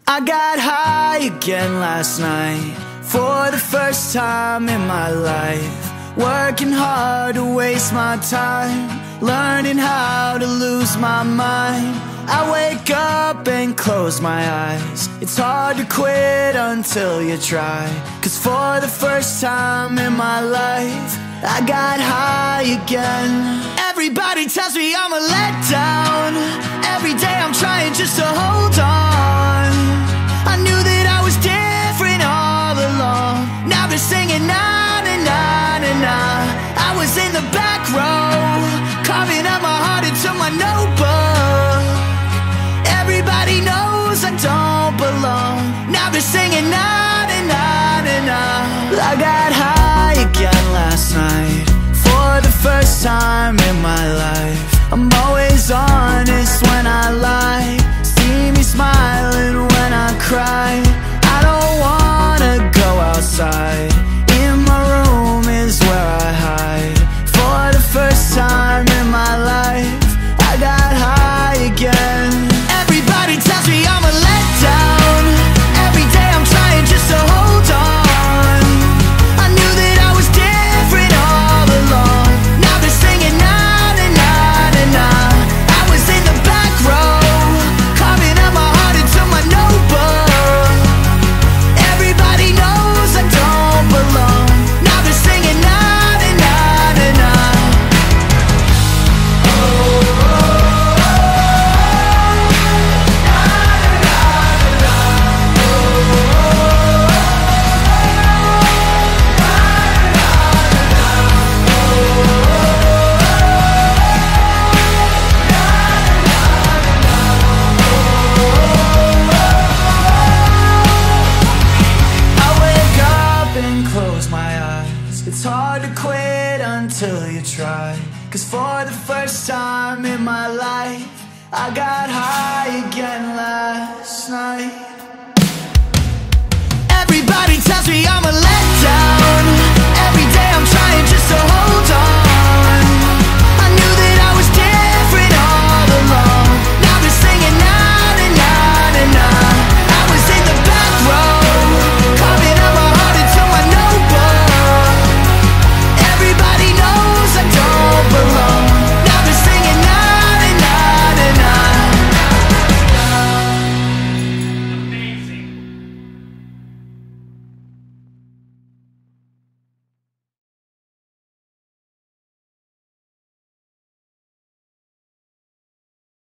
I got high again last night, for the first time in my life. Working hard to waste my time, learning how to lose my mind. I wake up and close my eyes. It's hard to quit until you try. Cause for the first time in my life, I got high again. Everybody tells me I'm a letdown. Every day I'm trying just to hold on. I knew that I was different all along. Now they're singing na na na na na. I was in the back row, carving up my heart into my notebook. Everybody knows I don't belong. Now they're singing na na na na na. I got high again last night, for the first time in my life. I'm always honest when I lie. See me smiling when I cry. I don't wanna go outside. In my room is where I hide. For the first time in my life, I got high again. Everybody tells me I'm a letdown. Every day I'm trying just to hold on. I knew that I was different all along. Now they're singing na na na na na. I was in the back row, carving up my heart into my notebook. Everybody knows I don't belong. Now they're singing na na na na na. I wake up and close my eyes. It's hard to quit until you try. Cause for the first time in my life, I got high again last night. Everybody tells me I'm a letdown. Every day I'm trying just to hold